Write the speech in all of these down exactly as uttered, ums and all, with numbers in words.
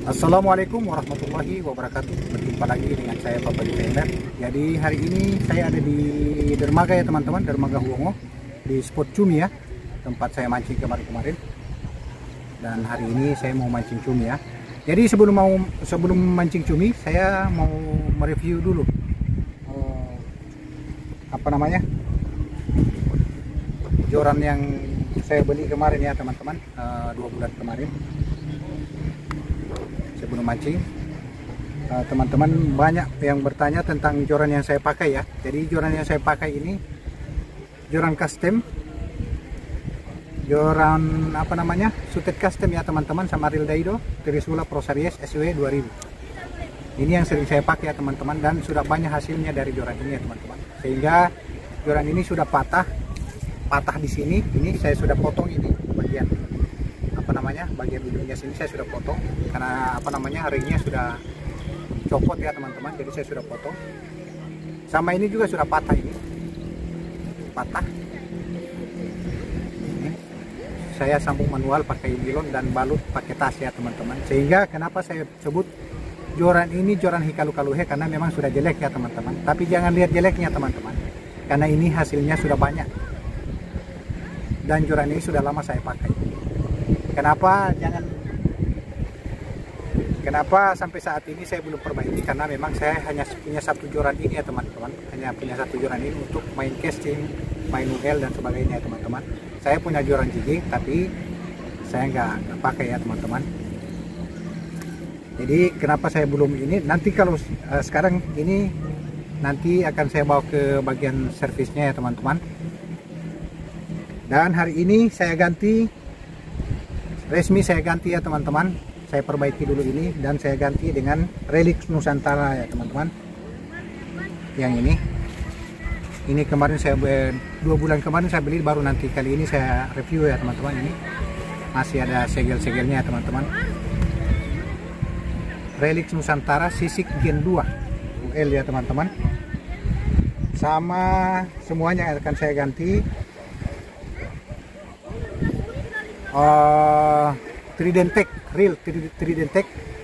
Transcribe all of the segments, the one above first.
Assalamualaikum warahmatullahi wabarakatuh. Berjumpa lagi dengan saya Bapak Desainer. Jadi hari ini saya ada di dermaga ya teman-teman, dermaga Huongo di spot cumi ya, tempat saya mancing kemarin-kemarin. Dan hari ini saya mau mancing cumi ya. Jadi sebelum mau sebelum mancing cumi, saya mau mereview dulu uh, apa namanya joran yang saya beli kemarin ya teman-teman, uh, dua bulan kemarin. Sebelum mancing, teman-teman uh, banyak yang bertanya tentang joran yang saya pakai ya. Jadi joran yang saya pakai ini joran custom, joran apa namanya suited custom ya teman-teman, sama Reel Daido Trisula Pro Series S W dua ribu. Ini yang sering saya pakai ya teman-teman, dan sudah banyak hasilnya dari joran ini ya teman-teman. Sehingga joran ini sudah patah, patah di sini. Ini saya sudah potong ini bagian apa namanya bagian ujungnya sini saya sudah potong karena apa namanya ringnya sudah copot ya teman-teman, jadi saya sudah potong. Sama ini juga sudah patah, ini patah. Ini saya sambung manual pakai nilon dan balut pakai tas ya teman-teman. Sehingga kenapa saya sebut joran ini joran Hikalu Kaluhe, karena memang sudah jelek ya teman-teman. Tapi jangan lihat jeleknya teman-teman, karena ini hasilnya sudah banyak dan joran ini sudah lama saya pakai. Kenapa jangan kenapa sampai saat ini saya belum perbaiki? Karena memang saya hanya punya satu joran ini ya teman-teman, hanya punya satu joran ini untuk main casting, main U L dan sebagainya ya teman-teman. Saya punya joran jig tapi saya nggak pakai ya teman-teman. Jadi kenapa saya belum ini? Nanti kalau uh, sekarang ini nanti akan saya bawa ke bagian servisnya ya teman-teman. Dan hari ini saya ganti, resmi saya ganti ya teman-teman. Saya perbaiki dulu ini dan saya ganti dengan Relix Nusantara ya teman-teman. Yang ini, ini kemarin saya dua bulan kemarin saya beli, baru nanti kali ini saya review ya teman-teman. Ini masih ada segel-segelnya ya teman-teman. Relix Nusantara Sisik Gen dua U L ya teman-teman. Sama semuanya akan saya ganti. Uh, Tridentech Reel Tridentech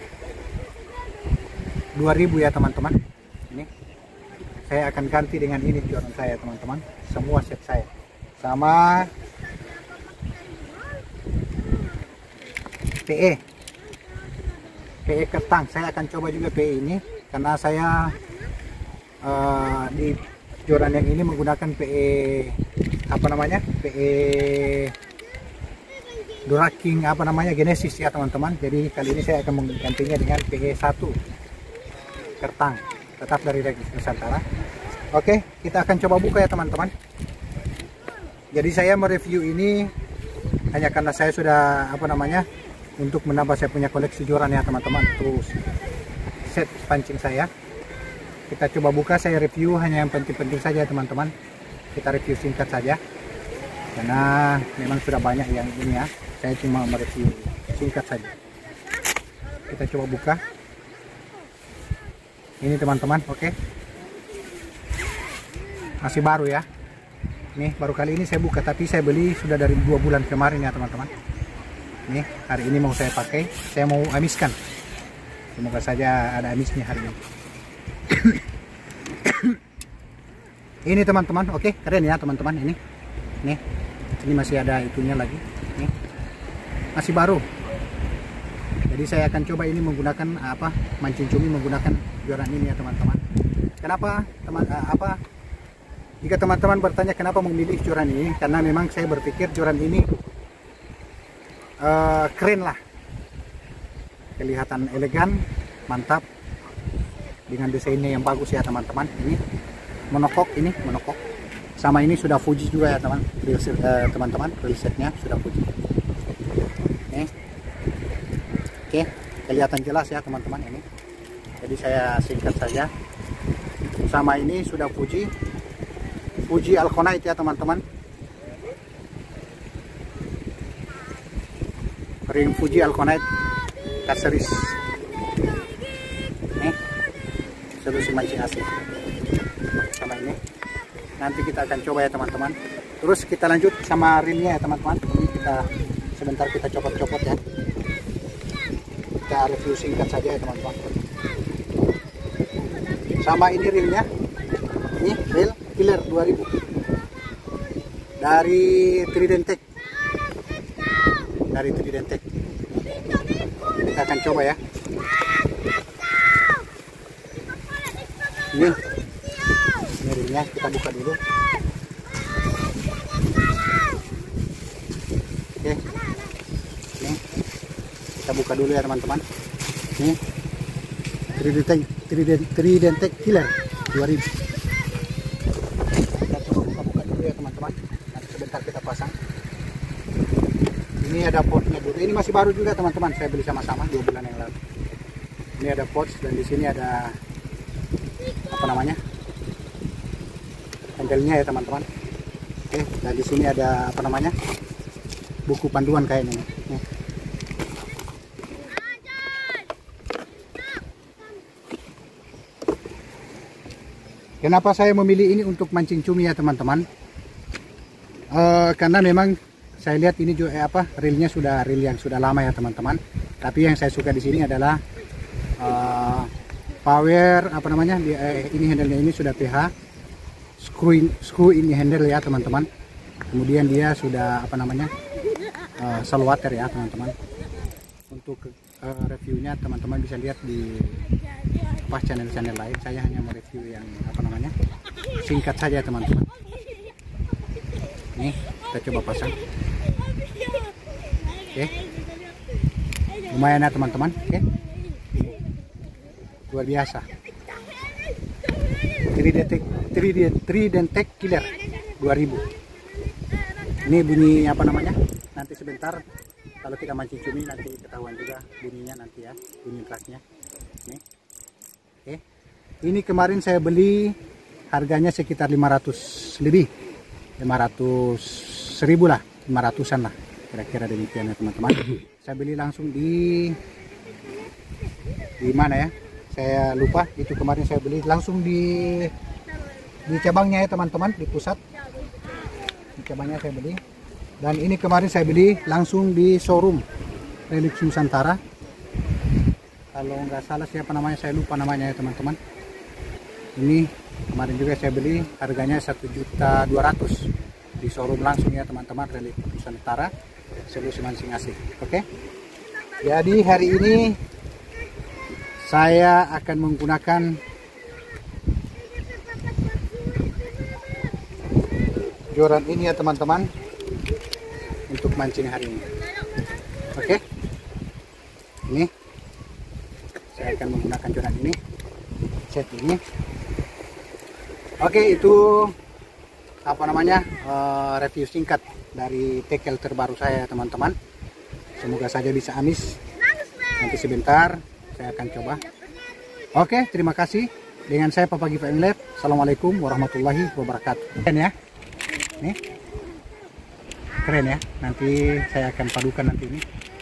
dua ribu ya teman-teman. Ini saya akan ganti dengan ini joran saya teman-teman, semua set saya. Sama P E P E Kertang, saya akan coba juga P E ini karena saya uh, di joran yang ini menggunakan P E apa namanya P E Duraking apa namanya Genesis ya teman-teman. Jadi kali ini saya akan menggantinya dengan P E satu Kertang, tetap dari Relix Nusantara. Oke, kita akan coba buka ya teman-teman. Jadi saya mereview ini hanya karena saya sudah apa namanya untuk menambah saya punya koleksi joran ya teman-teman. Terus set pancing saya kita coba buka, saya review hanya yang penting-penting saja teman-teman. Kita review singkat saja karena memang sudah banyak yang ini ya. Saya cuma mereview singkat saja. Kita coba buka ini teman-teman. Oke, masih baru ya, nih baru kali ini saya buka, tapi saya beli sudah dari dua bulan kemarin ya teman-teman. Nih hari ini mau saya pakai, saya mau amiskan, semoga saja ada amisnya hari ini. Ini teman-teman, oke, keren ya teman-teman. Ini nih ini masih ada itunya lagi, nih masih baru. Jadi saya akan coba ini menggunakan apa mancing cumi menggunakan joran ini ya teman-teman. Kenapa teman apa jika teman-teman bertanya kenapa memilih joran ini, karena memang saya berpikir joran ini uh, keren lah, kelihatan elegan, mantap, dengan desainnya yang bagus ya teman-teman. Ini monokok, ini monokok. Sama ini sudah Fuji juga ya teman, teman-teman, uh, risetnya sudah Fuji. Nih. Oke, kelihatan jelas ya teman-teman ini. Jadi saya singkat saja. Sama ini sudah Fuji, Fuji Alconite ya teman-teman. Ring Fuji Alconite Caceres. Nih, solusi mancing asli. Sama ini. Nanti kita akan coba ya teman-teman. Terus kita lanjut sama rimnya ya teman-teman. Ini kita sebentar kita copot-copot ya. Kita kita review singkat saja ya teman-teman. Sama ini reelnya, ini reel killer dua ribu dari Tridentec, dari Tridentec. Kita akan coba ya. Ini, ini reelnya, kita buka dulu. Oke, ini kita buka dulu ya teman-teman. Ini Tridentec, Tridentec, Tridentec killer dua ribu. Kita coba buka-buka dulu ya teman-teman. Nanti sebentar kita pasang. Ini ada potnya dulu. Ini masih baru juga teman-teman. Saya beli sama-sama dua bulan yang lalu. Ini ada pot dan di sini ada apa namanya? Handle-nya ya teman-teman. Oke, dan di sini ada apa namanya? Buku panduan kayaknya. Nih. Kenapa saya memilih ini untuk mancing cumi ya teman-teman? Uh, karena memang saya lihat ini juga eh, apa reelnya sudah reel yang sudah lama ya teman-teman. Tapi yang saya suka di sini adalah uh, power apa namanya? Eh, ini handle-nya ini sudah P H, screw in, screw ini handle ya teman-teman. Kemudian dia sudah apa namanya? Uh, saltwater ya teman-teman. Untuk uh, reviewnya teman-teman bisa lihat di pas channel-channel lain. Saya hanya mereview yang apa namanya singkat saja teman-teman. Nih kita coba pasang. Oke, lumayan ya teman-teman. Oke, luar biasa. Tridentec, Tridentec killer dua ribu. Ini bunyi apa namanya? Nanti sebentar kalau kita mancing cumi nanti ketahuan juga bunyinya nanti ya, bunyi kelasnya. Nih. Oke. Ini kemarin saya beli harganya sekitar lima ratus lebih. lima ratus ribu lah, lima ratusan lah. Kira-kira demikian ya teman-teman. Saya beli langsung di di mana ya? Saya lupa. Itu kemarin saya beli langsung di di cabangnya ya teman-teman, di pusat. Di cabangnya saya beli. Dan ini kemarin saya beli langsung di showroom Relix Nusantara. Kalau nggak salah siapa namanya saya lupa namanya ya teman-teman. Ini kemarin juga saya beli harganya satu juta dua ratus di showroom langsung ya teman-teman, Relix Nusantara, solusi mancing asik. Oke. Jadi hari ini saya akan menggunakan joran ini ya teman-teman untuk mancing hari ini. Oke. Ini saya akan menggunakan joran ini, set ini. Oke, itu apa namanya uh, review singkat dari tackle terbaru saya teman-teman. Semoga saja bisa amis. Nanti sebentar saya akan coba. Oke, terima kasih. Dengan saya Papa Giva M Live. Assalamualaikum warahmatullahi wabarakatuh. Keren ya, nih keren ya. Nanti saya akan padukan nanti ini.